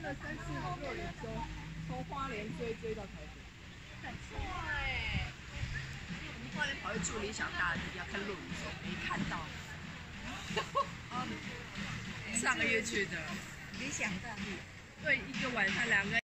了3、4、6点从花莲追到台北， 很错哎。我们花莲跑去住理想大地，要看落雨的时候没看到。上个月去的理想大地。 对，一个晚上2个。